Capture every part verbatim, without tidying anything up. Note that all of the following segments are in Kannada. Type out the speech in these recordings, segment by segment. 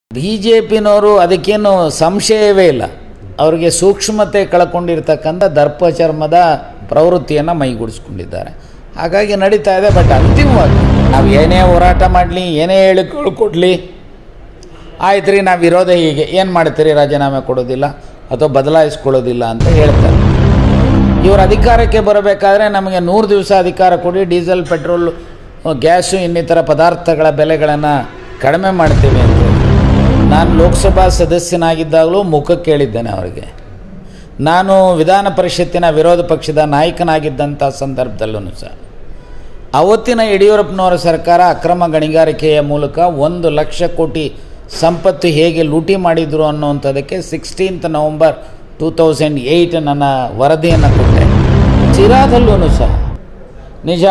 ಬಿ ಜೆ ಪಿನವರು ಅದಕ್ಕೇನು ಸಂಶಯವೇ ಇಲ್ಲ, ಅವರಿಗೆ ಸೂಕ್ಷ್ಮತೆ ಕಳ್ಕೊಂಡಿರ್ತಕ್ಕಂಥ ದರ್ಪ ಚರ್ಮದ ಪ್ರವೃತ್ತಿಯನ್ನು ಮೈಗೂಡಿಸ್ಕೊಂಡಿದ್ದಾರೆ. ಹಾಗಾಗಿ ನಡೀತಾ ಇದೆ. ಬಟ್ ಅಂತಿಮವಾಗಿ ನಾವು ಏನೇ ಹೋರಾಟ ಮಾಡಲಿ, ಏನೇ ಹೇಳಿಕೆಗಳು ಕೊಡಲಿ, ಆಯ್ತು ರೀ ನಾವು ವಿರೋಧ ಹೀಗೆ ಏನು ಮಾಡ್ತೀರಿ, ರಾಜೀನಾಮೆ ಕೊಡೋದಿಲ್ಲ ಅಥವಾ ಬದಲಾಯಿಸ್ಕೊಳ್ಳೋದಿಲ್ಲ ಅಂತ ಹೇಳ್ತಾರೆ. ಇವರು ಅಧಿಕಾರಕ್ಕೆ ಬರಬೇಕಾದ್ರೆ ನಮಗೆ ನೂರು ದಿವಸ ಅಧಿಕಾರ ಕೊಡಿ, ಡೀಸೆಲ್ ಪೆಟ್ರೋಲ್ ಗ್ಯಾಸು ಇನ್ನಿತರ ಪದಾರ್ಥಗಳ ಬೆಲೆಗಳನ್ನು ಕಡಿಮೆ ಮಾಡ್ತೀವಿ ಅಂತ. ನಾನು ಲೋಕಸಭಾ ಸದಸ್ಯನಾಗಿದ್ದಾಗಲೂ ಮುಖಕ್ಕೆ ಕೇಳಿದ್ದೇನೆ ಅವರಿಗೆ. ನಾನು ವಿಧಾನ ಪರಿಷತ್ತಿನ ವಿರೋಧ ಪಕ್ಷದ ನಾಯಕನಾಗಿದ್ದಂಥ ಸಂದರ್ಭದಲ್ಲೂ ಸಹ ಅವತ್ತಿನ ಯಡಿಯೂರಪ್ಪನವರ ಸರ್ಕಾರ ಅಕ್ರಮ ಗಣಿಗಾರಿಕೆಯ ಮೂಲಕ ಒಂದು ಲಕ್ಷ ಕೋಟಿ ಸಂಪತ್ತು ಹೇಗೆ ಲೂಟಿ ಮಾಡಿದರು ಅನ್ನುವಂಥದ್ದಕ್ಕೆ sixteenth November two thousand eight ನನ್ನ ವರದಿಯನ್ನು ಕೊಟ್ಟೆ. ಚಿರಾದಲ್ಲೂ ಸಹ ನಿಜ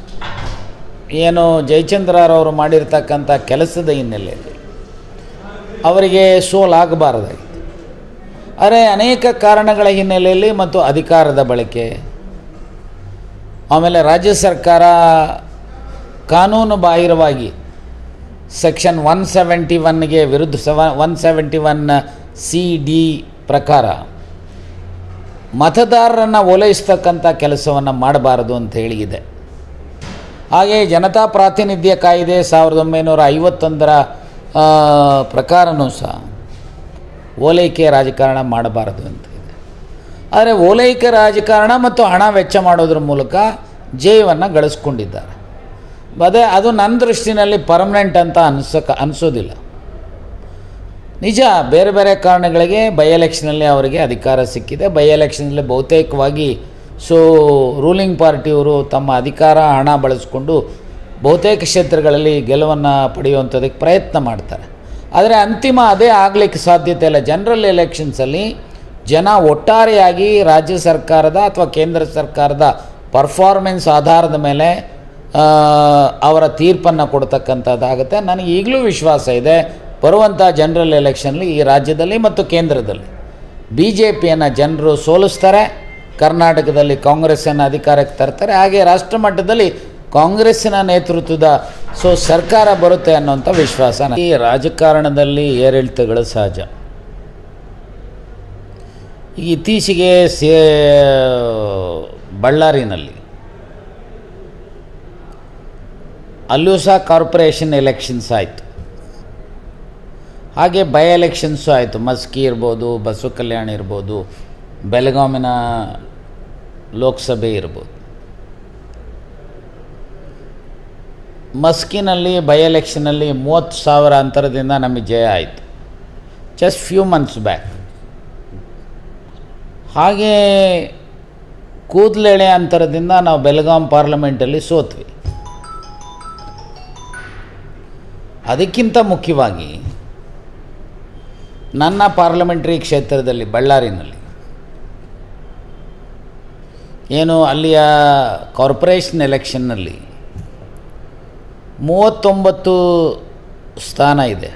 ಏನು ಜಯಚಂದ್ರರವರು ಮಾಡಿರ್ತಕ್ಕಂಥ ಕೆಲಸದ ಹಿನ್ನೆಲೆಯಲ್ಲಿ ಅವರಿಗೆ ಸೋಲಾಗಬಾರದಾಗಿತ್ತು. ಆದರೆ ಅನೇಕ ಕಾರಣಗಳ ಹಿನ್ನೆಲೆಯಲ್ಲಿ ಮತ್ತು ಅಧಿಕಾರದ ಬಳಕೆ, ಆಮೇಲೆ ರಾಜ್ಯ ಸರ್ಕಾರ ಕಾನೂನು ಬಾಹಿರವಾಗಿ ಸೆಕ್ಷನ್ ಒನ್ ಸೆವೆಂಟಿ ಒನ್ಗೆ ವಿರುದ್ಧ ಸೆವ one seventy one C D ಪ್ರಕಾರ ಮತದಾರರನ್ನು ಓಲೈಸ್ತಕ್ಕಂಥ ಕೆಲಸವನ್ನು ಮಾಡಬಾರದು ಅಂತ ಹೇಳಿದೆ. ಹಾಗೆ ಜನತಾ ಪ್ರಾತಿನಿಧ್ಯ ಕಾಯ್ದೆ ಸಾವಿರದ ಒಂಬೈನೂರ ಐವತ್ತೊಂದರ ಪ್ರಕಾರವೂ ಸಹ ಓಲೈಕೆ ರಾಜಕಾರಣ ಮಾಡಬಾರದು ಅಂತ ಇದೆ. ಆದರೆ ಓಲೈಕೆ ರಾಜಕಾರಣ ಮತ್ತು ಹಣ ವೆಚ್ಚ ಮಾಡೋದ್ರ ಮೂಲಕ ಜಯವನ್ನು ಗಳಿಸ್ಕೊಂಡಿದ್ದಾರೆ. ಅದೇ ಅದು ನನ್ನ ದೃಷ್ಟಿನಲ್ಲಿ ಪರ್ಮನೆಂಟ್ ಅಂತ ಅನ್ಸಕ್ಕೆ ಅನಿಸೋದಿಲ್ಲ. ನಿಜ ಬೇರೆ ಬೇರೆ ಕಾರಣಗಳಿಗೆ ಬೈ ಎಲೆಕ್ಷನಲ್ಲಿ ಅವರಿಗೆ ಅಧಿಕಾರ ಸಿಕ್ಕಿದೆ. ಬೈ ಎಲೆಕ್ಷನಲ್ಲಿ ಬಹುತೇಕವಾಗಿ ಸೊ ರೂಲಿಂಗ್ ಪಾರ್ಟಿಯವರು ತಮ್ಮ ಅಧಿಕಾರ ಹಣ ಬಳಸಿಕೊಂಡು ಬಹುತೇಕ ಕ್ಷೇತ್ರಗಳಲ್ಲಿ ಗೆಲುವನ್ನು ಪಡೆಯುವಂಥದ್ದಕ್ಕೆ ಪ್ರಯತ್ನ ಮಾಡ್ತಾರೆ. ಆದರೆ ಅಂತಿಮ ಅದೇ ಆಗಲಿಕ್ಕೆ ಸಾಧ್ಯತೆ ಇಲ್ಲ. ಜನರಲ್ ಎಲೆಕ್ಷನ್ಸಲ್ಲಿ ಜನ ಒಟ್ಟಾರೆಯಾಗಿ ರಾಜ್ಯ ಸರ್ಕಾರದ ಅಥವಾ ಕೇಂದ್ರ ಸರ್ಕಾರದ ಪರ್ಫಾರ್ಮೆನ್ಸ್ ಆಧಾರದ ಮೇಲೆ ಅವರ ತೀರ್ಪನ್ನು ಕೊಡ್ತಕ್ಕಂಥದ್ದಾಗುತ್ತೆ. ನನಗೆ ಈಗಲೂ ವಿಶ್ವಾಸ ಇದೆ, ಬರುವಂಥ ಜನರಲ್ ಎಲೆಕ್ಷನ್ಲಿ ಈ ರಾಜ್ಯದಲ್ಲಿ ಮತ್ತು ಕೇಂದ್ರದಲ್ಲಿ ಬಿ ಜೆ ಪಿಯನ್ನು ಜನರು ಸೋಲಿಸ್ತಾರೆ, ಕರ್ನಾಟಕದಲ್ಲಿ ಕಾಂಗ್ರೆಸ್ಸನ್ನು ಅಧಿಕಾರಕ್ಕೆ ತರ್ತಾರೆ, ಹಾಗೆ ರಾಷ್ಟ್ರ ಮಟ್ಟದಲ್ಲಿ ಕಾಂಗ್ರೆಸ್ಸಿನ ನೇತೃತ್ವದ ಸೊ ಸರ್ಕಾರ ಬರುತ್ತೆ ಅನ್ನೋಂಥ ವಿಶ್ವಾಸ. ಈ ರಾಜಕಾರಣದಲ್ಲಿ ಏರಿಳಿತಗಳು ಸಹಜ. ಈಗ ಇತ್ತೀಚೆಗೆ ಸೇ ಬಳ್ಳಾರಿನಲ್ಲಿ ಅಲ್ಲೂ ಸಹ ಕಾರ್ಪೊರೇಷನ್ ಎಲೆಕ್ಷನ್ಸ್ ಆಯಿತು, ಹಾಗೆ ಬೈ ಎಲೆಕ್ಷನ್ಸು ಆಯಿತು. ಮಸ್ಕಿ ಇರ್ಬೋದು, ಬಸವ ಕಲ್ಯಾಣ ಇರ್ಬೋದು, ಬೆಳಗಾವಿನ ಲೋಕಸಭೆ ಇರ್ಬೋದು. ಮಸ್ಕಿನಲ್ಲಿ ಬೈ ಎಲೆಕ್ಷನಲ್ಲಿ ಮೂವತ್ತು ಸಾವಿರ ಅಂತರದಿಂದ ನಮಗೆ ಜಯ ಆಯಿತು, ಜಸ್ಟ್ ಫ್ಯೂ ಮಂತ್ಸ್ ಬ್ಯಾಕ್. ಹಾಗೇ ಕೂದಲೆಳೆ ಅಂತರದಿಂದ ನಾವು ಬೆಳಗಾಂ ಪಾರ್ಲಿಮೆಂಟಲ್ಲಿ ಸೋತ್ವಿ. ಅದಕ್ಕಿಂತ ಮುಖ್ಯವಾಗಿ ನನ್ನ ಪಾರ್ಲಿಮೆಂಟ್ರಿ ಕ್ಷೇತ್ರದಲ್ಲಿ ಬಳ್ಳಾರಿನಲ್ಲಿ ಏನು ಅಲ್ಲಿಯ ಕಾರ್ಪೊರೇಷನ್ ಎಲೆಕ್ಷನ್ನಲ್ಲಿ ಮೂವತ್ತೊಂಬತ್ತು ಸ್ಥಾನ ಇದೆ.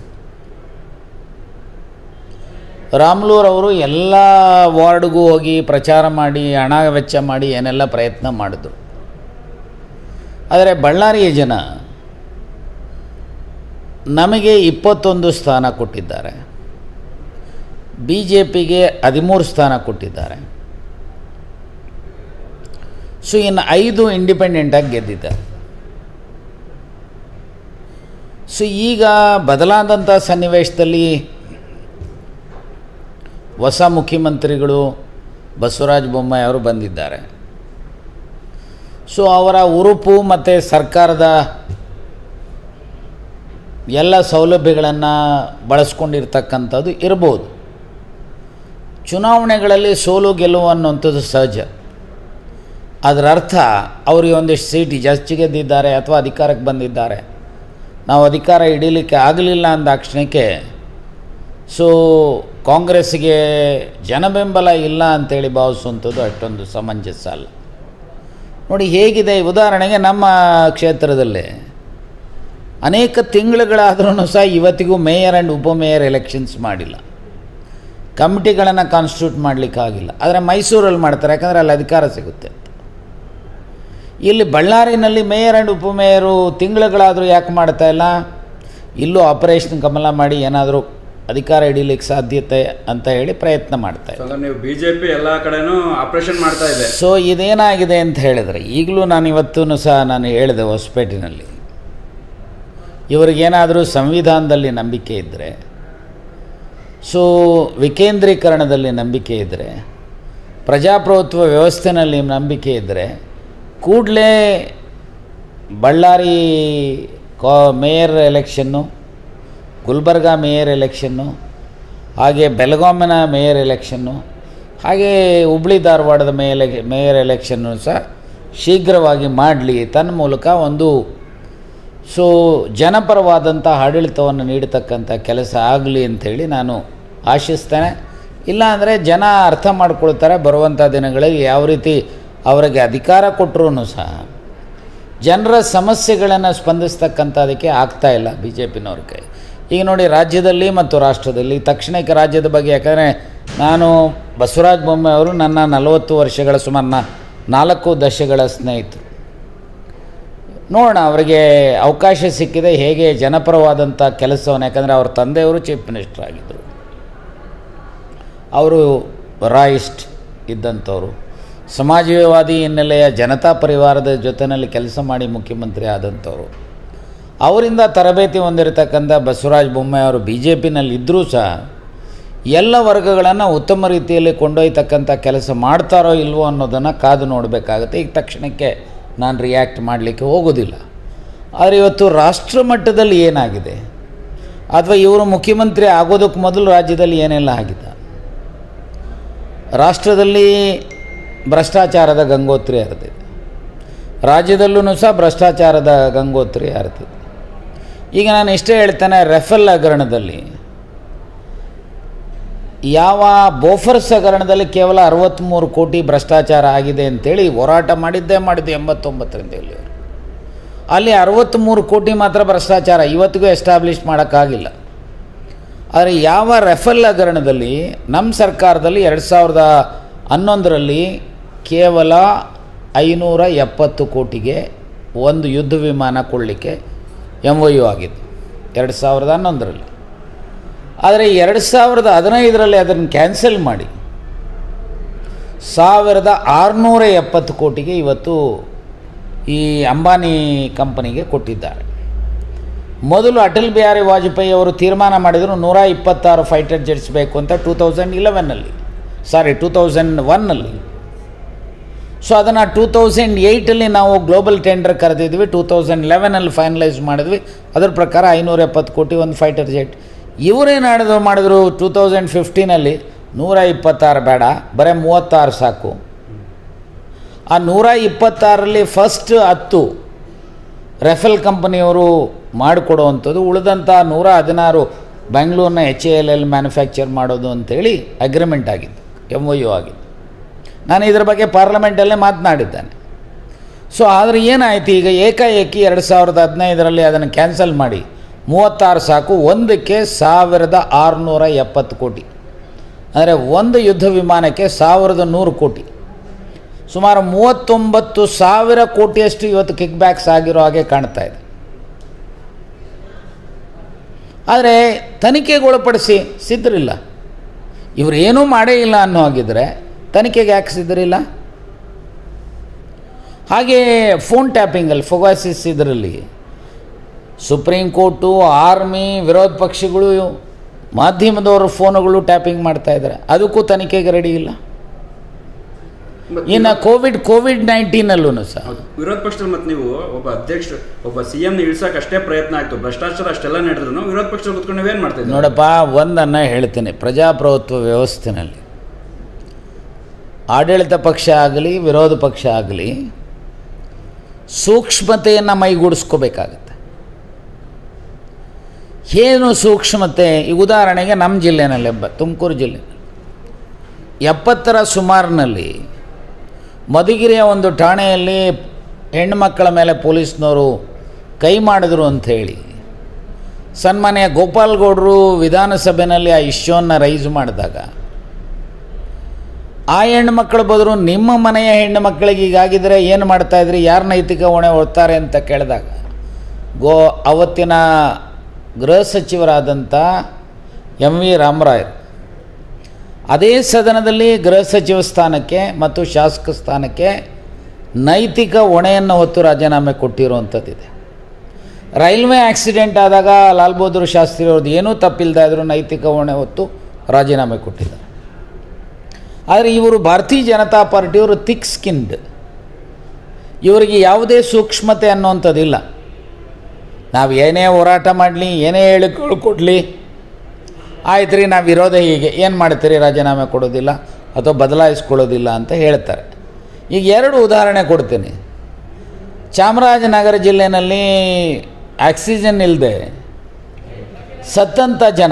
ರಾಮ್ಲೂರವರು ಎಲ್ಲ ವಾರ್ಡ್ಗೂ ಹೋಗಿ ಪ್ರಚಾರ ಮಾಡಿ ಹಣ ವೆಚ್ಚ ಮಾಡಿ ಏನೆಲ್ಲ ಪ್ರಯತ್ನ ಮಾಡಿದ್ರು. ಆದರೆ ಬಳ್ಳಾರಿಯ ಜನ ನಮಗೆ ಇಪ್ಪತ್ತೊಂದು ಸ್ಥಾನ ಕೊಟ್ಟಿದ್ದಾರೆ, ಬಿ ಜೆ ಪಿಗೆ ಹದಿಮೂರು ಸ್ಥಾನ ಕೊಟ್ಟಿದ್ದಾರೆ. ಸೊ ಇನ್ನು ಐದು ಇಂಡಿಪೆಂಡೆಂಟಾಗಿ ಗೆದ್ದಿದ್ದಾರೆ. ಸೊ ಈಗ ಬದಲಾದಂಥ ಸನ್ನಿವೇಶದಲ್ಲಿ ಹೊಸ ಮುಖ್ಯಮಂತ್ರಿಗಳು ಬಸವರಾಜ ಬೊಮ್ಮಾಯಿ ಅವರು ಬಂದಿದ್ದಾರೆ. ಸೊ ಅವರ ಉರುಪು ಮತ್ತು ಸರ್ಕಾರದ ಎಲ್ಲ ಸೌಲಭ್ಯಗಳನ್ನು ಬಳಸ್ಕೊಂಡಿರ್ತಕ್ಕಂಥದ್ದು ಇರ್ಬೋದು. ಚುನಾವಣೆಗಳಲ್ಲಿ ಸೋಲು ಗೆಲುವು ಅನ್ನುವಂಥದ್ದು ಸಹಜ. ಅದರ ಅರ್ಥ ಅವರಿಗೆ ಒಂದಿಷ್ಟು ಸೀಟ್ ಜಾಸ್ತಿ ಗೆದ್ದಿದ್ದಾರೆ ಅಥವಾ ಅಧಿಕಾರಕ್ಕೆ ಬಂದಿದ್ದಾರೆ, ನಾವು ಅಧಿಕಾರ ಹಿಡೀಲಿಕ್ಕೆ ಆಗಲಿಲ್ಲ ಅಂದಾಕ್ಷಣಕ್ಕೆ ಸೊ ಕಾಂಗ್ರೆಸ್ಸಿಗೆ ಜನಬೆಂಬಲ ಇಲ್ಲ ಅಂತೇಳಿ ಭಾವಿಸುವಂಥದ್ದು ಅಷ್ಟೊಂದು ಸಮಂಜಸ ಅಲ್ಲ. ನೋಡಿ ಹೇಗಿದೆ, ಉದಾಹರಣೆಗೆ ನಮ್ಮ ಕ್ಷೇತ್ರದಲ್ಲೇ ಅನೇಕ ತಿಂಗಳುಗಳಾದ್ರೂ ಸಹ ಇವತ್ತಿಗೂ ಮೇಯರ್ ಆ್ಯಂಡ್ ಉಪಮೇಯರ್ ಎಲೆಕ್ಷನ್ಸ್ ಮಾಡಿಲ್ಲ, ಕಮಿಟಿಗಳನ್ನು ಕಾನ್ಸ್ಟಿಟ್ಯೂಟ್ ಮಾಡಲಿಕ್ಕಾಗಿಲ್ಲ. ಆದರೆ ಮೈಸೂರಲ್ಲಿ ಮಾಡ್ತಾರೆ, ಯಾಕಂದರೆ ಅಲ್ಲಿ ಅಧಿಕಾರ ಸಿಗುತ್ತೆ. ಇಲ್ಲಿ ಬಳ್ಳಾರಿನಲ್ಲಿ ಮೇಯರ್ ಆ್ಯಂಡ್ ಉಪಮೇಯರು ತಿಂಗಳುಗಳಾದರೂ ಯಾಕೆ ಮಾಡ್ತಾಯಿಲ್ಲ? ಇಲ್ಲೂ ಆಪರೇಷನ್ ಕಮಲ ಮಾಡಿ ಏನಾದರೂ ಅಧಿಕಾರ ಹಿಡೀಲಿಕ್ಕೆ ಸಾಧ್ಯತೆ ಅಂತ ಹೇಳಿ ಪ್ರಯತ್ನ ಮಾಡ್ತಾ ಇದ್ದಾರೆ. ನೀವು ಬಿ ಜೆ ಪಿ ಎಲ್ಲ ಕಡೆನೂ ಆಪರೇಷನ್ ಮಾಡ್ತಾ ಇದೆ. ಸೊ ಇದೇನಾಗಿದೆ ಅಂತ ಹೇಳಿದರೆ, ಈಗಲೂ ನಾನು ಇವತ್ತೂ ಸಹ ನಾನು ಹೇಳಿದೆ ಹೊಸಪೇಟೆನಲ್ಲಿ, ಇವರಿಗೇನಾದರೂ ಸಂವಿಧಾನದಲ್ಲಿ ನಂಬಿಕೆ ಇದ್ದರೆ, ಸೊ ವಿಕೇಂದ್ರೀಕರಣದಲ್ಲಿ ನಂಬಿಕೆ ಇದ್ದರೆ, ಪ್ರಜಾಪ್ರಭುತ್ವ ವ್ಯವಸ್ಥೆಯಲ್ಲಿ ನಂಬಿಕೆ ಇದ್ದರೆ, ಕೂಡಲೇ ಬಳ್ಳಾರಿ ಕಾ mayor election, Gulbarga mayor election, ಹಾಗೆ ಬೆಳಗಾವಿನ ಮೇಯರ್ ಎಲೆಕ್ಷನ್ನು, ಹಾಗೆ ಹುಬ್ಳಿ ಧಾರವಾಡದ ಮೇಯರ್ ಮೇಯರ್ ಎಲೆಕ್ಷನ್ನು ಸಹ ಶೀಘ್ರವಾಗಿ ಮಾಡಲಿ, ತನ್ನ ಮೂಲಕ ಒಂದು ಸೊ ಜನಪರವಾದಂಥ ಆಡಳಿತವನ್ನು ನೀಡತಕ್ಕಂಥ ಕೆಲಸ ಆಗಲಿ ಅಂಥೇಳಿ ನಾನು ಆಶಿಸ್ತೇನೆ. ಇಲ್ಲಾಂದರೆ ಜನ ಅರ್ಥ ಮಾಡ್ಕೊಳ್ತಾರೆ, ಬರುವಂಥ ದಿನಗಳಲ್ಲಿ ಯಾವ ರೀತಿ ಅವರಿಗೆ ಅಧಿಕಾರ ಕೊಟ್ಟರೂ ಸಹ ಜನರ ಸಮಸ್ಯೆಗಳನ್ನು ಸ್ಪಂದಿಸ್ತಕ್ಕಂಥದಕ್ಕೆ ಆಗ್ತಾಯಿಲ್ಲ ಬಿ ಜೆ ಪಿನವ್ರ ಕೈ. ಈಗ ನೋಡಿ, ರಾಜ್ಯದಲ್ಲಿ ಮತ್ತು ರಾಷ್ಟ್ರದಲ್ಲಿ ತಕ್ಷಣಕ್ಕೆ ರಾಜ್ಯದ ಬಗ್ಗೆ, ಯಾಕಂದರೆ ನಾನು ಬಸವರಾಜ ಬೊಮ್ಮಾಯಿ ಅವರು ನನ್ನ ನಲವತ್ತು ವರ್ಷಗಳ ಸುಮಾರು ನಾಲ್ಕು ದಶಕಗಳ ಸ್ನೇಹಿತರು. ನೋಡೋಣ ಅವರಿಗೆ ಅವಕಾಶ ಸಿಕ್ಕಿದೆ ಹೇಗೆ ಜನಪರವಾದಂಥ ಕೆಲಸವನ್ನು, ಯಾಕಂದರೆ ಅವ್ರ ತಂದೆಯವರು ಚೀಫ್ ಮಿನಿಸ್ಟರ್ ಆಗಿದ್ದರು, ಅವರು ರಾಯಿಸ್ಟ್ ಇದ್ದಂಥವ್ರು, ಸಮಾಜವಾದಿ ಹಿನ್ನೆಲೆಯ ಜನತಾ ಪರಿವಾರದ ಜೊತೆಯಲ್ಲಿ ಕೆಲಸ ಮಾಡಿ ಮುಖ್ಯಮಂತ್ರಿ ಆದಂಥವ್ರು. ಅವರಿಂದ ತರಬೇತಿ ಹೊಂದಿರತಕ್ಕಂಥ ಬಸವರಾಜ ಬೊಮ್ಮಾಯಿ ಅವರು ಬಿ ಜೆ ಪಿನಲ್ಲಿ ಇದ್ದರೂ ಸಹ ಎಲ್ಲ ವರ್ಗಗಳನ್ನು ಉತ್ತಮ ರೀತಿಯಲ್ಲಿ ಕೊಂಡೊಯ್ತಕ್ಕಂಥ ಕೆಲಸ ಮಾಡ್ತಾರೋ ಇಲ್ವೋ ಅನ್ನೋದನ್ನು ಕಾದು ನೋಡಬೇಕಾಗುತ್ತೆ. ಈಗ ತಕ್ಷಣಕ್ಕೆ ನಾನು ರಿಯಾಕ್ಟ್ ಮಾಡಲಿಕ್ಕೆ ಹೋಗೋದಿಲ್ಲ. ಆದರೆ ಇವತ್ತು ರಾಷ್ಟ್ರ ಮಟ್ಟದಲ್ಲಿ ಏನಾಗಿದೆ, ಅಥವಾ ಇವರು ಮುಖ್ಯಮಂತ್ರಿ ಆಗೋದಕ್ಕೆ ಮೊದಲು ರಾಜ್ಯದಲ್ಲಿ ಏನೆಲ್ಲ ಆಗಿದೆ, ರಾಷ್ಟ್ರದಲ್ಲಿ ಭ್ರಷ್ಟಾಚಾರದ ಗಂಗೋತ್ರಿ ಹರಿದಿದೆ, ರಾಜ್ಯದಲ್ಲೂ ಸಹ ಭ್ರಷ್ಟಾಚಾರದ ಗಂಗೋತ್ರಿ ಹರಿದಿದೆ. ಈಗ ನಾನು ಇಷ್ಟೇ ಹೇಳ್ತೇನೆ, ರೆಫೆಲ್ ಹಗರಣದಲ್ಲಿ, ಯಾವ ಬೋಫರ್ಸ್ ಹಗರಣದಲ್ಲಿ ಕೇವಲ ಅರವತ್ತ್ಮೂರು ಕೋಟಿ ಭ್ರಷ್ಟಾಚಾರ ಆಗಿದೆ ಅಂತೇಳಿ ಹೋರಾಟ ಮಾಡಿದ್ದೇ ಮಾಡಿದ್ದು ಎಂಬತ್ತೊಂಬತ್ತರಿಂದ ಇಲ್ಲಿ ಅಲ್ಲಿ ಅರವತ್ತ್ಮೂರು ಕೋಟಿ ಮಾತ್ರ ಭ್ರಷ್ಟಾಚಾರ ಇವತ್ತಿಗೂ ಎಸ್ಟಾಬ್ಲಿಷ್ ಮಾಡೋಕ್ಕಾಗಿಲ್ಲ. ಆದರೆ ಯಾವ ರೆಫೆಲ್ ಹಗರಣದಲ್ಲಿ ನಮ್ಮ ಸರ್ಕಾರದಲ್ಲಿ ಎರಡು ಸಾವಿರದ ಹನ್ನೊಂದರಲ್ಲಿ ಕೇವಲ ಐನೂರ ಎಪ್ಪತ್ತು ಕೋಟಿಗೆ ಒಂದು ಯುದ್ಧ ವಿಮಾನ ಕೊಳ್ಳಲಿಕ್ಕೆ ಎಮ್ ಒ ಯು ಆಗಿತ್ತು ಎರಡು ಸಾವಿರದ ಹನ್ನೊಂದರಲ್ಲಿ. ಆದರೆ ಎರಡು ಸಾವಿರದ ಹದಿನೈದರಲ್ಲಿ ಅದನ್ನು ಕ್ಯಾನ್ಸಲ್ ಮಾಡಿ ಸಾವಿರದ ಆರುನೂರ ಎಪ್ಪತ್ತು ಕೋಟಿಗೆ ಇವತ್ತು ಈ ಅಂಬಾನಿ ಕಂಪನಿಗೆ ಕೊಟ್ಟಿದ್ದಾರೆ. ಮೊದಲು ಅಟಲ್ ಬಿಹಾರಿ ವಾಜಪೇಯಿ ಅವರು ತೀರ್ಮಾನ ಮಾಡಿದರು ನೂರ ಇಪ್ಪತ್ತಾರು ಫೈಟರ್ ಜೆಟ್ಸ್ ಬೇಕು ಅಂತ ಟೂ ತೌಸಂಡ್ ಇಲೆವೆನ್ನಲ್ಲಿ ಸಾರಿ ಟೂ ತೌಸಂಡ್ ಒನ್ನಲ್ಲಿ. ಸೊ ಅದನ್ನು ಟೂ ತೌಸಂಡ್ ಏಯ್ಟಲ್ಲಿ ನಾವು ಗ್ಲೋಬಲ್ ಟೆಂಡರ್ ಕರೆದಿದ್ವಿ, ಟೂ ತೌಸಂಡ್ ಲೆವೆನಲ್ಲಿ ಫೈನಲೈಸ್ ಮಾಡಿದ್ವಿ. ಅದರ ಪ್ರಕಾರ ಐನೂರ ಎಪ್ಪತ್ತು ಕೋಟಿ ಒಂದು ಫೈಟರ್ ಜೆಟ್. ಇವರೇನು ಮಾಡಿದ್ರು ಮಾಡಿದ್ರು ಟೂ ತೌಸಂಡ್ ಫಿಫ್ಟೀನಲ್ಲಿ ನೂರ ಇಪ್ಪತ್ತಾರು ಬೇಡ, ಬರೀ ಮೂವತ್ತಾರು ಸಾಕು. ಆ ನೂರ ಇಪ್ಪತ್ತಾರರಲ್ಲಿ ಫಸ್ಟ್ ಹತ್ತು ರೆಫೆಲ್ ಕಂಪನಿಯವರು ಮಾಡಿಕೊಡುವಂಥದ್ದು, ಉಳಿದಂಥ ನೂರ ಹದಿನಾರು ಬೆಂಗಳೂರಿನ H A L L manufacture ಮಾಡೋದು ಅಂಥೇಳಿ ಅಗ್ರಿಮೆಂಟ್ ಆಗಿತ್ತು, ಎಮ್ ಒ ಯು ಆಗಿತ್ತು. ನಾನು ಇದರ ಬಗ್ಗೆ ಪಾರ್ಲಿಮೆಂಟಲ್ಲೇ ಮಾತನಾಡಿದ್ದೇನೆ. ಸೊ ಆದರೆ ಏನಾಯಿತು, ಈಗ ಏಕಾಏಕಿ ಎರಡು ಸಾವಿರದ ಹದಿನೈದರಲ್ಲಿ ಅದನ್ನು ಕ್ಯಾನ್ಸಲ್ ಮಾಡಿ ಮೂವತ್ತಾರು ಸಾಕು, ಒಂದಕ್ಕೆ ಸಾವಿರದ ಆರುನೂರ ಎಪ್ಪತ್ತು ಕೋಟಿ, ಅಂದರೆ ಒಂದು ಯುದ್ಧ ವಿಮಾನಕ್ಕೆ ಸಾವಿರದ ನೂರು ಕೋಟಿ, ಸುಮಾರು ಮೂವತ್ತೊಂಬತ್ತು ಸಾವಿರ ಕೋಟಿಯಷ್ಟು ಇವತ್ತು ಕಿಕ್ ಬ್ಯಾಕ್ಸ್ ಆಗಿರೋ ಹಾಗೆ ಕಾಣ್ತಾ ಇದೆ. ಆದರೆ ತನಿಖೆಗೊಳಪಡಿಸಿ ಸಿದ್ಧರಿಲ್ಲ, ಇವರು ಏನೂ ಮಾಡೇ ಇಲ್ಲ ಅನ್ನೋ ಹಾಗಿದ್ರೆ ತನಿಖೆಗೆ ಯಾಕೆ ಸಿದ್ಧರಿಲ್ಲ? ಹಾಗೆ ಫೋನ್ ಟ್ಯಾಪಿಂಗಲ್ಲಿ ಫೊಗಾಸಿಸ್ ಇದರಲ್ಲಿ ಸುಪ್ರೀಂ ಕೋರ್ಟು, ಆರ್ಮಿ, ವಿರೋಧ ಪಕ್ಷಗಳು, ಮಾಧ್ಯಮದವರು ಫೋನುಗಳು ಟ್ಯಾಪಿಂಗ್ ಮಾಡ್ತಾ ಇದ್ದಾರೆ, ಅದಕ್ಕೂ ತನಿಖೆಗೆ ರೆಡಿ ಇಲ್ಲ. ಇನ್ನು ಕೋವಿಡ್ ಕೋವಿಡ್ ನೈನ್ಟೀನಲ್ಲೂ ಸಹ ವಿರೋಧ ಪಕ್ಷದಲ್ಲಿ ಮತ್ತು ನೀವು ಒಬ್ಬ ಅಧ್ಯಕ್ಷ ಒಬ್ಬ ಸಿ ಎಂ ಇಳಿಸೋಕೆ ಅಷ್ಟೇ ಪ್ರಯತ್ನ ಆಯಿತು, ಭ್ರಷ್ಟಾಚಾರ ಅಷ್ಟೆಲ್ಲ ನಡೆದ್ರು ವಿರೋಧ ಪಕ್ಷದಲ್ಲಿ ಕೂತ್ಕೊಂಡು ನೀವೇನು ಮಾಡ್ತಿದ್ದೀವಿ? ನೋಡಪ್ಪ, ಒಂದನ್ನು ಹೇಳ್ತೇನೆ, ಪ್ರಜಾಪ್ರಭುತ್ವ ವ್ಯವಸ್ಥೆಯಲ್ಲಿ ಆಡಳಿತ ಪಕ್ಷ ಆಗಲಿ ವಿರೋಧ ಪಕ್ಷ ಆಗಲಿ ಸೂಕ್ಷ್ಮತೆಯನ್ನು ಮೈಗೂಡಿಸ್ಕೋಬೇಕಾಗತ್ತೆ. ಏನು ಸೂಕ್ಷ್ಮತೆ? ಈ ಉದಾಹರಣೆಗೆ ನಮ್ಮ ಜಿಲ್ಲೆನಲ್ಲಿ, ತುಮಕೂರು ಜಿಲ್ಲೆ ಎಪ್ಪತ್ತರ ಸುಮಾರಿನಲ್ಲಿ ಮಧುಗಿರಿಯ ಒಂದು ಠಾಣೆಯಲ್ಲಿ ಹೆಣ್ಣುಮಕ್ಕಳ ಮೇಲೆ ಪೊಲೀಸ್ನವರು ಕೈ ಮಾಡಿದ್ರು ಅಂಥೇಳಿ ಸನ್ಮಾನ್ಯ ಗೋಪಾಲ್ಗೌಡರು ವಿಧಾನಸಭೆಯಲ್ಲಿ ಆ ಇಶ್ಯೂವನ್ನು ರೈಸ್ ಮಾಡಿದಾಗ ಆ ಹೆಣ್ಣುಮಕ್ಕಳ ಬದಲು ನಿಮ್ಮ ಮನೆಯ ಹೆಣ್ಣು ಮಕ್ಕಳಿಗೆ ಹೀಗಾಗಿದ್ದರೆ ಏನು ಮಾಡ್ತಾಯಿದ್ರಿ, ಯಾರು ನೈತಿಕ ಹೊಣೆ ಹೊರ್ತಾರೆ ಅಂತ ಕೇಳಿದಾಗ ಗೋ ಅವತ್ತಿನ ಗೃಹ ಸಚಿವರಾದಂಥ ಎಂ ವಿ ರಾಮರಾಯರು ಅದೇ ಸದನದಲ್ಲಿ ಗೃಹ ಸಚಿವ ಸ್ಥಾನಕ್ಕೆ ಮತ್ತು ಶಾಸಕ ಸ್ಥಾನಕ್ಕೆ ನೈತಿಕ ಹೊಣೆಯನ್ನು ಹೊತ್ತು ರಾಜೀನಾಮೆ ಕೊಟ್ಟಿರುವಂಥದ್ದಿದೆ. ರೈಲ್ವೆ ಆಕ್ಸಿಡೆಂಟ್ ಆದಾಗ ಲಾಲ್ ಬಹದ್ದೂರ್ ಶಾಸ್ತ್ರಿ ಅವ್ರದ್ದು ಏನೂ ತಪ್ಪಿಲ್ಲದೆ ಆದರೂ ನೈತಿಕ ಹೊಣೆ ಹೊತ್ತು ರಾಜೀನಾಮೆ ಕೊಟ್ಟಿದ್ದಾರೆ. ಆದರೆ ಇವರು ಭಾರತೀಯ ಜನತಾ ಪಾರ್ಟಿಯವರು ಥಿಕ್ ಸ್ಕಿನ್ಡ್, ಇವರಿಗೆ ಯಾವುದೇ ಸೂಕ್ಷ್ಮತೆ ಅನ್ನುವಂಥದ್ದಿಲ್ಲ. ನಾವು ಏನೇ ಹೋರಾಟ ಮಾಡಲಿ, ಏನೇ ಹೇಳಿಕೆ ಕೊಡಲಿ, ಆಯ್ತು ರೀ ನಾವು ವಿರೋಧ ಹೀಗೆ ಏನು ಮಾಡ್ತೀರಿ, ರಾಜೀನಾಮೆ ಕೊಡೋದಿಲ್ಲ ಅಥವಾ ಬದಲಾಯಿಸ್ಕೊಳ್ಳೋದಿಲ್ಲ ಅಂತ ಹೇಳ್ತಾರೆ. ಈಗ ಎರಡು ಉದಾಹರಣೆ ಕೊಡ್ತೀನಿ. ಚಾಮರಾಜನಗರ ಜಿಲ್ಲೆಯಲ್ಲಿ ಆಕ್ಸಿಜನ್ ಇಲ್ಲದೆ ಸತ್ತಂಥ ಜನ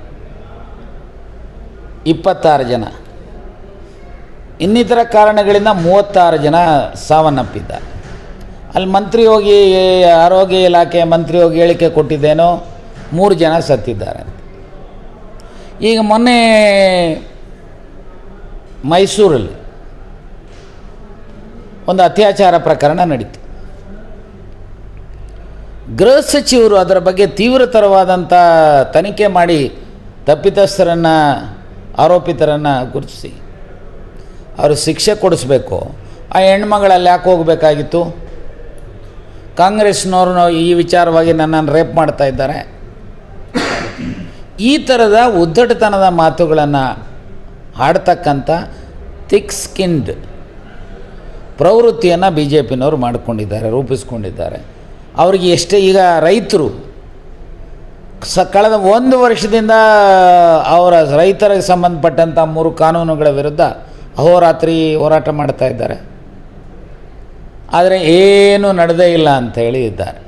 ಇಪ್ಪತ್ತಾರು ಜನ, ಇನ್ನಿತರ ಕಾರಣಗಳಿಂದ ಮೂವತ್ತಾರು ಜನ ಸಾವನ್ನಪ್ಪಿದ್ದಾರೆ. ಅಲ್ಲಿ ಮಂತ್ರಿ ಹೋಗಿ, ಆರೋಗ್ಯ ಇಲಾಖೆ ಮಂತ್ರಿ ಹೋಗಿ ಹೇಳಿಕೆ ಕೊಟ್ಟಿದ್ದೇನೋ ಮೂರು ಜನ ಸತ್ತಿದ್ದಾರೆ. ಈಗ ಮೊನ್ನೆ ಮೈಸೂರಲ್ಲಿ ಒಂದು ಅತ್ಯಾಚಾರ ಪ್ರಕರಣ ನಡೀತು. ಗೃಹ ಸಚಿವರು ಅದರ ಬಗ್ಗೆ ತೀವ್ರತರವಾದಂಥ ತನಿಖೆ ಮಾಡಿ ತಪ್ಪಿತಸ್ಥರನ್ನು, ಆರೋಪಿತರನ್ನು ಗುರುತಿಸಿ ಅವರು ಶಿಕ್ಷೆ ಕೊಡಿಸ್ಬೇಕು. ಆ ಹೆಣ್ಮಗಳಲ್ಲಿ ಯಾಕೆ ಹೋಗಬೇಕಾಗಿತ್ತು? ಕಾಂಗ್ರೆಸ್ನವ್ರು ಈ ವಿಚಾರವಾಗಿ ನನ್ನನ್ನು ರೇಪ್ ಮಾಡ್ತಾ ಇದ್ದಾರೆ. ಈ ಥರದ ಉದ್ದಟತನದ ಮಾತುಗಳನ್ನು ಆಡ್ತಕ್ಕಂಥ ಥಿಕ್ ಸ್ಕಿನ್ಡ್ ಪ್ರವೃತ್ತಿಯನ್ನು ಬಿ ಜೆ ಪಿನವರು ಮಾಡಿಕೊಂಡಿದ್ದಾರೆ, ರೂಪಿಸ್ಕೊಂಡಿದ್ದಾರೆ. ಅವರಿಗೆ ಎಷ್ಟೇ ಈಗ ರೈತರು ಸ ಕಳೆದ ಒಂದು ವರ್ಷದಿಂದ ಅವರ ರೈತರಿಗೆ ಸಂಬಂಧಪಟ್ಟಂಥ ಮೂರು ಕಾನೂನುಗಳ ವಿರುದ್ಧ ಅಹೋರಾತ್ರಿ ಹೋರಾಟ ಮಾಡ್ತಾ ಇದ್ದಾರೆ. ಆದರೆ ಏನೂ ನಡೆದೇ ಇಲ್ಲ ಅಂತ ಹೇಳಿ ಇದ್ದಾರೆ.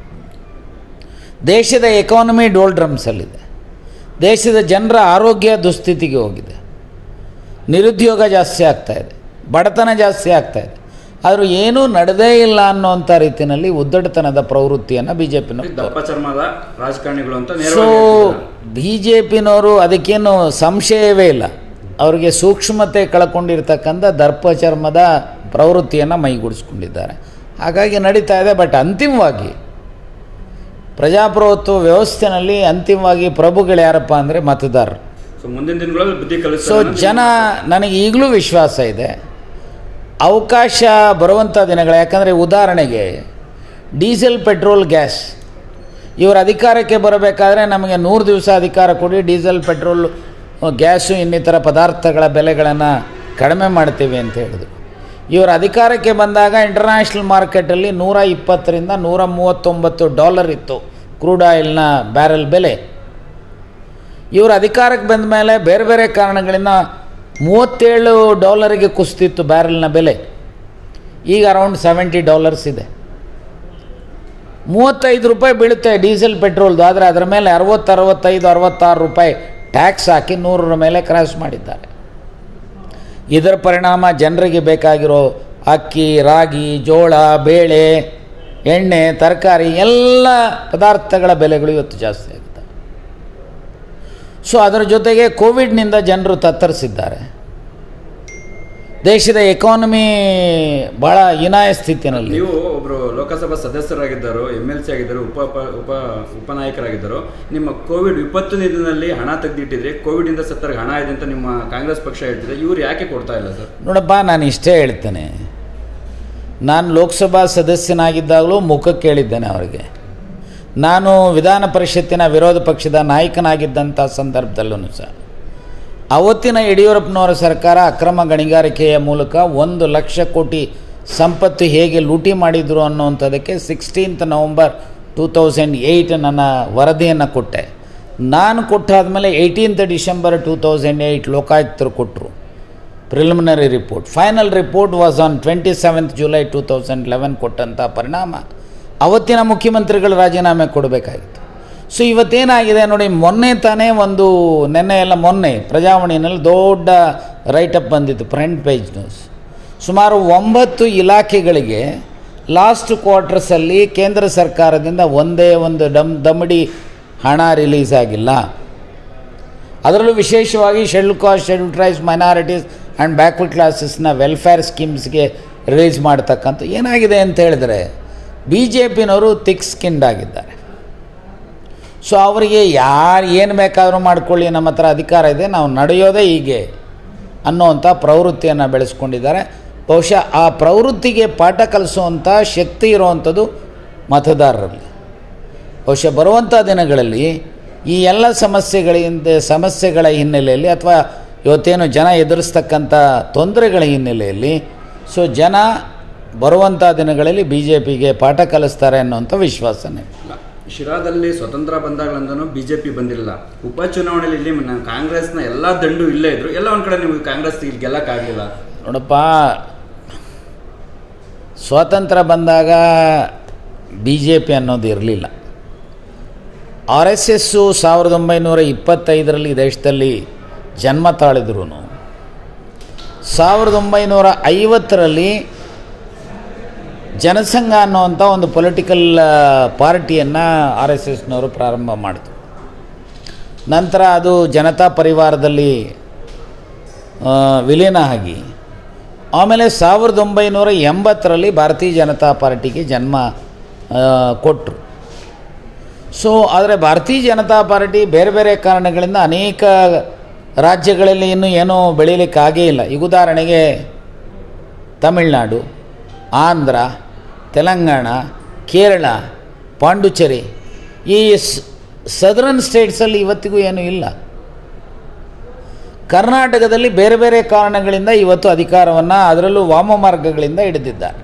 ದೇಶದ ಎಕಾನಮಿ ಡೋಲ್ಡ್ರಮ್ಸಲ್ಲಿದೆ. ದೇಶದ ಜನರ ಆರೋಗ್ಯ ದುಸ್ಥಿತಿಗೆ ಹೋಗಿದೆ. ನಿರುದ್ಯೋಗ ಜಾಸ್ತಿ ಆಗ್ತಾಯಿದೆ, ಬಡತನ ಜಾಸ್ತಿ ಆಗ್ತಾಯಿದೆ. ಆದರೂ ಏನೂ ನಡೆದೇ ಇಲ್ಲ ಅನ್ನೋಂಥ ರೀತಿಯಲ್ಲಿ ಉದ್ದಟತನದ ಪ್ರವೃತ್ತಿಯನ್ನು ಬಿ ಜೆ ಪಿನವರು ರಾಜಕಾರಣಿಗಳು ಅಂತ. ಸೊ ಬಿ ಜೆ ಪಿನವರು ಅದಕ್ಕೇನು ಸಂಶಯವೇ ಇಲ್ಲ, ಅವರಿಗೆ ಸೂಕ್ಷ್ಮತೆ ಕಳ್ಕೊಂಡಿರ್ತಕ್ಕಂಥ ದರ್ಪ ಚರ್ಮದ ಪ್ರವೃತ್ತಿಯನ್ನು ಮೈಗೂಡಿಸ್ಕೊಂಡಿದ್ದಾರೆ. ಹಾಗಾಗಿ ನಡೀತಾ ಇದೆ. ಬಟ್ ಅಂತಿಮವಾಗಿ ಪ್ರಜಾಪ್ರಭುತ್ವ ವ್ಯವಸ್ಥೆಯಲ್ಲಿ ಅಂತಿಮವಾಗಿ ಪ್ರಭುಗಳು ಯಾರಪ್ಪ ಅಂದರೆ ಮತದಾರರು. ಸೊ ಮುಂದಿನ ದಿನಗಳಲ್ಲಿ ಬುದ್ಧಿ ಕಲಿಸ ಸೊ ಜನ, ನನಗೆ ಈಗಲೂ ವಿಶ್ವಾಸ ಇದೆ ಅವಕಾಶ ಬರುವಂಥ ದಿನಗಳು. ಯಾಕಂದರೆ ಉದಾಹರಣೆಗೆ ಡೀಸೆಲ್, ಪೆಟ್ರೋಲ್, ಗ್ಯಾಸ್ ಇವರು ಅಧಿಕಾರಕ್ಕೆ ಬರಬೇಕಾದ್ರೆ ನಮಗೆ ನೂರು ದಿವಸ ಅಧಿಕಾರ ಕೊಡಿ, ಡೀಸೆಲ್, ಪೆಟ್ರೋಲ್, ಗ್ಯಾಸು ಇನ್ನಿತರ ಪದಾರ್ಥಗಳ ಬೆಲೆಗಳನ್ನು ಕಡಿಮೆ ಮಾಡ್ತೀವಿ ಅಂತ ಹೇಳಿದ್ರು. ಇವರು ಅಧಿಕಾರಕ್ಕೆ ಬಂದಾಗ ಇಂಟರ್ನ್ಯಾಷನಲ್ ಮಾರ್ಕೆಟಲ್ಲಿ ನೂರ ಇಪ್ಪತ್ತರಿಂದ ನೂರ ಮೂವತ್ತೊಂಬತ್ತು ಡಾಲರ್ ಇತ್ತು ಕ್ರೂಡ್ ಆಯಿಲ್ನ ಬ್ಯಾರೆಲ್ ಬೆಲೆ. ಇವರು ಅಧಿಕಾರಕ್ಕೆ ಬಂದ ಮೇಲೆ ಬೇರೆ ಬೇರೆ ಕಾರಣಗಳಿಂದ ಮೂವತ್ತೇಳು ಡಾಲರಿಗೆ ಕುಸಿತಿತ್ತು ಬ್ಯಾರೆಲ್ನ ಬೆಲೆ. ಈಗ ಅರೌಂಡ್ ಸೆವೆಂಟಿ ಡಾಲರ್ಸ್ ಇದೆ. ಮೂವತ್ತೈದು ರೂಪಾಯಿ ಬೀಳುತ್ತೆ ಡೀಸೆಲ್ ಪೆಟ್ರೋಲ್ದು. ಆದರೆ ಅದರ ಮೇಲೆ ಅರವತ್ತು ಅರವತ್ತೈದು ಅರವತ್ತಾರು ರೂಪಾಯಿ ಟ್ಯಾಕ್ಸ್ ಹಾಕಿ ನೂರರ ಮೇಲೆ ಕ್ರಾಸ್ ಮಾಡಿದ್ದಾರೆ. ಇದರ ಪರಿಣಾಮ ಜನರಿಗೆ ಬೇಕಾಗಿರೋ ಅಕ್ಕಿ, ರಾಗಿ, ಜೋಳ, ಬೇಳೆ, ಎಣ್ಣೆ, ತರಕಾರಿ ಎಲ್ಲ ಪದಾರ್ಥಗಳ ಬೆಲೆಗಳು ಇವತ್ತು ಜಾಸ್ತಿ ಆಗುತ್ತೆ. ಸೊ ಅದರ ಜೊತೆಗೆ ಕೋವಿಡ್ನಿಂದ ಜನರು ತತ್ತರಿಸಿದ್ದಾರೆ. ದೇಶದ ಎಕಾನಮಿ ಭಾಳ ಹೀನಾಯ ಸ್ಥಿತಿನಲ್ಲಿ. ನೀವು ಒಬ್ಬರು ಲೋಕಸಭಾ ಸದಸ್ಯರಾಗಿದ್ದರು, ಎಮ್ ಎಲ್ ಸಿ ಆಗಿದ್ದರು, ಉಪ ಉಪ ಉಪನಾಯಕರಾಗಿದ್ದರು. ನಿಮ್ಮ ಕೋವಿಡ್ ವಿಪತ್ತು ನಿಧಿನಲ್ಲಿ ಹಣ ತೆಗೆದಿಟ್ಟಿದ್ರೆ ಕೋವಿಡಿಂದ ಸತ್ತರಿಗೆ ಹಣ ಇದೆ ಅಂತ ನಿಮ್ಮ ಕಾಂಗ್ರೆಸ್ ಪಕ್ಷ ಹೇಳ್ತಿದೆ. ಇವರು ಯಾಕೆ ಕೊಡ್ತಾ ಇಲ್ಲ ಸರ್? ನೋಡಪ್ಪ, ನಾನು ಇಷ್ಟೇ ಹೇಳ್ತೇನೆ. ನಾನು ಲೋಕಸಭಾ ಸದಸ್ಯನಾಗಿದ್ದಾಗಲೂ ಮುಖಕ್ಕೆ ಹೇಳಿದ್ದೇನೆ ಅವರಿಗೆ. ನಾನು ವಿಧಾನ ಪರಿಷತ್ತಿನ ವಿರೋಧ ಪಕ್ಷದ ನಾಯಕನಾಗಿದ್ದಂಥ ಸಂದರ್ಭದಲ್ಲೂ ಸಹ ಅವತ್ತಿನ ಯಡಿಯೂರಪ್ಪನವರ ಸರ್ಕಾರ ಅಕ್ರಮ ಗಣಿಗಾರಿಕೆಯ ಮೂಲಕ ಒಂದು ಲಕ್ಷ ಕೋಟಿ ಸಂಪತ್ತು ಹೇಗೆ ಲೂಟಿ ಮಾಡಿದರು ಅನ್ನುವಂಥದ್ದಕ್ಕೆ sixteenth November two thousand eight ನನ್ನ ವರದಿಯನ್ನು ಕೊಟ್ಟೆ. ನಾನು ಕೊಟ್ಟಾದಮೇಲೆ eighteenth December two thousand eight ಲೋಕಾಯುಕ್ತರು ಕೊಟ್ಟರು preliminary report. Final report was on twenty seventh July two thousand eleven ಕೊಟ್ಟಂಥ ಪರಿಣಾಮ ಅವತ್ತಿನ ಮುಖ್ಯಮಂತ್ರಿಗಳು ರಾಜೀನಾಮೆ ಕೊಡಬೇಕಾಗಿತ್ತು. ಸೊ ಇವತ್ತೇನಾಗಿದೆ ನೋಡಿ, ಮೊನ್ನೆ ತಾನೇ ಒಂದು ನೆನ್ನೆ ಎಲ್ಲ ಮೊನ್ನೆ ಪ್ರಜಾವಾಣಿನಲ್ಲಿ ದೊಡ್ಡ ರೈಟಪ್ ಬಂದಿತ್ತು, ಫ್ರಂಟ್ ಪೇಜ್ ನ್ಯೂಸ್. ಸುಮಾರು ಒಂಬತ್ತು ಇಲಾಖೆಗಳಿಗೆ ಲಾಸ್ಟ್ ಕ್ವಾರ್ಟರ್ಸಲ್ಲಿ ಕೇಂದ್ರ ಸರ್ಕಾರದಿಂದ ಒಂದೇ ಒಂದು ಡಮ್ ದಮಡಿ ಹಣ ರಿಲೀಸ್ ಆಗಿಲ್ಲ. ಅದರಲ್ಲೂ ವಿಶೇಷವಾಗಿ schedule caste, schedule tribes, minorities and backward ಕ್ಲಾಸಸ್ನ ವೆಲ್ಫೇರ್ ಸ್ಕೀಮ್ಸ್ಗೆ ರಿಲೀಸ್ ಮಾಡ್ತಕ್ಕಂಥ ಏನಾಗಿದೆ ಅಂತ ಹೇಳಿದ್ರೆ ಬಿ ಜೆ ಪಿನವರು ಥಿಕ್ ಸ್ಕಿನ್ಡ್ ಆಗಿದ್ದಾರೆ. ಸೊ ಅವರಿಗೆ ಯಾರು ಏನು ಬೇಕಾದರೂ ಮಾಡ್ಕೊಳ್ಳಿ, ನಮ್ಮ ಹತ್ರ ಅಧಿಕಾರ ಇದೆ, ನಾವು ನಡೆಯೋದೇ ಹೀಗೆ ಅನ್ನೋವಂಥ ಪ್ರವೃತ್ತಿಯನ್ನು ಬೆಳೆಸ್ಕೊಂಡಿದ್ದಾರೆ. ಬಹುಶಃ ಆ ಪ್ರವೃತ್ತಿಗೆ ಪಾಠ ಕಲಿಸುವಂಥ ಶಕ್ತಿ ಇರುವಂಥದ್ದು ಮತದಾರರಲ್ಲಿ. ಬಹುಶಃ ಬರುವಂಥ ದಿನಗಳಲ್ಲಿ ಈ ಎಲ್ಲ ಸಮಸ್ಯೆಗಳಿಂದ ಸಮಸ್ಯೆಗಳ ಹಿನ್ನೆಲೆಯಲ್ಲಿ ಅಥವಾ ಇವತ್ತೇನು ಜನ ಎದುರಿಸ್ತಕ್ಕಂಥ ತೊಂದರೆಗಳ ಹಿನ್ನೆಲೆಯಲ್ಲಿ ಸೊ ಜನ ಬರುವಂಥ ದಿನಗಳಲ್ಲಿ ಬಿ ಜೆ ಪಿಗೆ ಪಾಠ ಕಲಿಸ್ತಾರೆ ಅನ್ನೋಂಥ ವಿಶ್ವಾಸನೇ. ಶಿರಾದಲ್ಲಿ ಸ್ವತಂತ್ರ ಬಂದಾಗಲಂದನೂ ಬಿ ಜೆ ಪಿ ಬಂದಿರಲಿಲ್ಲ. ಉಪಚುನಾವಣೆಯಲ್ಲಿ ಇಲ್ಲಿ ನ- ಕಾಂಗ್ರೆಸ್ನ ಎಲ್ಲ ದಂಡು ಇಲ್ಲೇ ಇದ್ರು, ಎಲ್ಲ ಒಂದು ಕಡೆ ನೀವು ಕಾಂಗ್ರೆಸ್ ಇಲ್ಲಿ ಗೆಲ್ಲಕ್ಕಾಗಲಿಲ್ಲ. ನೋಡಪ್ಪ, ಸ್ವಾತಂತ್ರ್ಯ ಬಂದಾಗ ಬಿ ಜೆ ಪಿ ಅನ್ನೋದು ಇರಲಿಲ್ಲ. ಆರ್ ಎಸ್ ಎಸ್ಸು ಸಾವಿರದ ಒಂಬೈನೂರ ಇಪ್ಪತ್ತೈದರಲ್ಲಿ ದೇಶದಲ್ಲಿ ಜನ್ಮ ತಾಳಿದ್ರು. ಸಾವಿರದ ಒಂಬೈನೂರ ಐವತ್ತರಲ್ಲಿ ಜನಸಂಘ ಅನ್ನುವಂಥ ಒಂದು ಪೊಲಿಟಿಕಲ್ ಪಾರ್ಟಿಯನ್ನು ಆರ್ ಎಸ್ ಎಸ್ನವರು ಪ್ರಾರಂಭ ಮಾಡಿದ್ರು. ನಂತರ ಅದು ಜನತಾ ಪರಿವಾರದಲ್ಲಿ ವಿಲೀನ ಆಗಿ ಆಮೇಲೆ ಸಾವಿರದ ಒಂಬೈನೂರ ಎಂಬತ್ತರಲ್ಲಿ ಭಾರತೀಯ ಜನತಾ ಪಾರ್ಟಿಗೆ ಜನ್ಮ ಕೊಟ್ಟರು. ಸೊ ಆದರೆ ಭಾರತೀಯ ಜನತಾ ಪಾರ್ಟಿ ಬೇರೆ ಬೇರೆ ಕಾರಣಗಳಿಂದ ಅನೇಕ ರಾಜ್ಯಗಳಲ್ಲಿ ಇನ್ನೂ ಏನೂ ಬೆಳೀಲಿಕ್ಕಾಗೇ ಇಲ್ಲ. ಈಗ ಉದಾಹರಣೆಗೆ ತಮಿಳುನಾಡು, ಆಂಧ್ರ, ತೆಲಂಗಾಣ, ಕೇರಳ, ಪಾಂಡುಚೇರಿ ಈ ಸದರ್ನ್ ಸ್ಟೇಟ್ಸಲ್ಲಿ ಇವತ್ತಿಗೂ ಏನೂ ಇಲ್ಲ. ಕರ್ನಾಟಕದಲ್ಲಿ ಬೇರೆ ಬೇರೆ ಕಾರಣಗಳಿಂದ ಇವತ್ತು ಅಧಿಕಾರವನ್ನು ಅದರಲ್ಲೂ ವಾಮ ಮಾರ್ಗಗಳಿಂದ ಹಿಡಿದಿದ್ದಾರೆ.